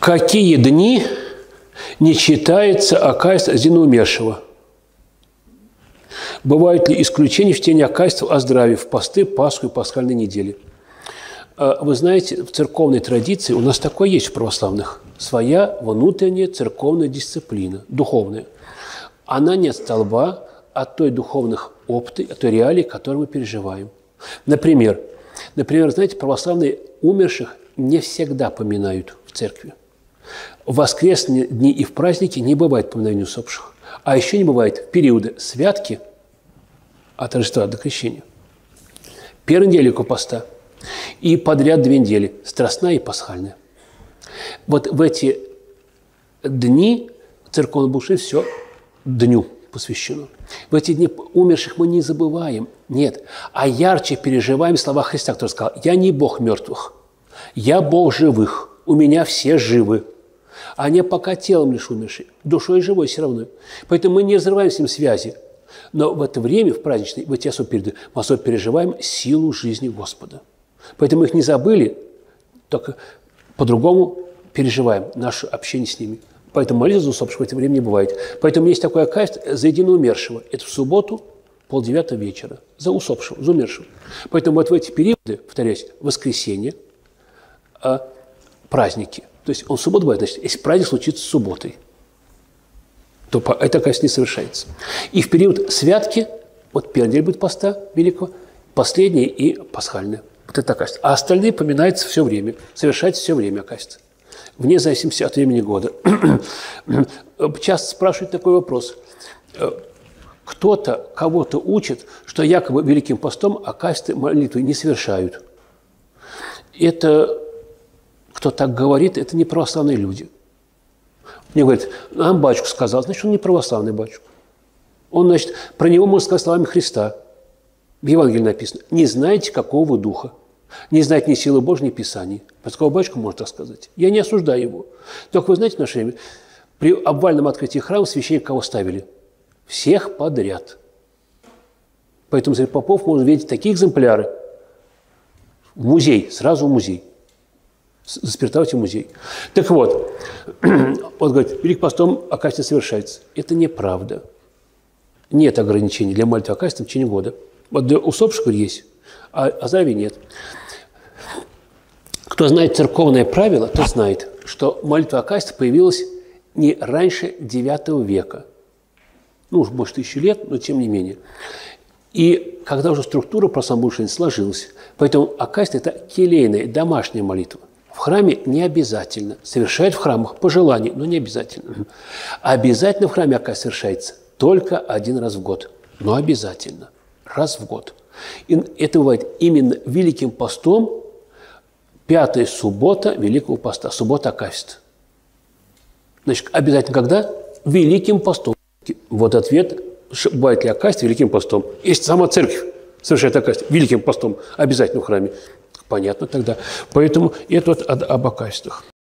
какие дни не читается акафист за умершего? Бывают ли исключения в чтении акафистов о здравии в посты, Пасху и пасхальной недели? Вы знаете, в церковной традиции у нас такое есть в православных. Своя внутренняя церковная дисциплина, духовная. Она не от столба, от той духовных опыты, от той реалии, которую мы переживаем. Например, знаете, православные умерших не всегда поминают в церкви. В воскресные дни и в праздники не бывает поминания усопших. А еще не бывает в периоды святки от Рождества до Крещения. Первая неделя поста и подряд 2 недели, страстная и пасхальная. Вот в эти дни церковное богослужение все дню посвящено. В эти дни умерших мы не забываем, нет, а ярче переживаем слова Христа, который сказал: «Я не Бог мертвых, я Бог живых, у меня все живы». А не пока телом лишь умерший, душой живой все равно. Поэтому мы не разрываем с ним связи. Но в это время, в праздничные, в эти особые периоды, мы особо переживаем силу жизни Господа. Поэтому мы их не забыли, только по-другому переживаем наше общение с ними. Поэтому молитва за усопших в это время не бывает. Поэтому есть такой акафист за единоумершего. Это в субботу, 8:30 вечера. За усопшего, за умершего. Поэтому вот в эти периоды, повторяюсь, воскресенье, праздники. То есть он в субботу бывает. Значит, если праздник случится с субботой, то это акафист не совершается. И в период святки, вот первая неделя будет поста великого, последняя и пасхальная. Вот это акафист. А остальные поминаются все время, совершается все время акафист. Вне зависимости от времени года. Часто спрашивают такой вопрос. Кто-то кого-то учит, что якобы Великим постом акафисты молитвы не совершают. Это, кто так говорит, это не православные люди. Мне говорят: нам батюшка сказал, значит, он не православный батюшка. Он, значит, про него можно сказать словами Христа. В Евангелии написано: не знаете, какого вы духа. Не знаете ни силы Божьей, ни Писаний. Про такого батюшка можно так сказать. Я не осуждаю его. Только вы знаете, в наше время при обвальном открытии храма священника кого ставили? Всех подряд. Поэтому среди попов можно видеть такие экземпляры. В музей, сразу в музей. Заспиртовать в музей. Так вот, он говорит: Великим постом акафист не совершается. Это неправда. Нет ограничений для молитвы акафиста в течение года. Вот для усопших есть, а здравия нет. Кто знает церковное правило, тот знает, что молитва акафиста появилась не раньше IX века. Ну, уж больше 1000 лет, но тем не менее. И когда уже структура православного сложилась, поэтому акафист – это келейная, домашняя молитва. В храме не обязательно. Совершают в храмах по желанию, но не обязательно. Обязательно в храме акафист совершается только 1 раз в год. Но обязательно. Раз в год. И это бывает именно Великим постом, 5-я суббота Великого поста, суббота акафист. Значит, обязательно когда? Великим постом. Вот ответ, бывает ли акафист Великим постом. Если сама церковь совершает акафист Великим постом, обязательно в храме. Понятно тогда. Поэтому это вот об акафистах.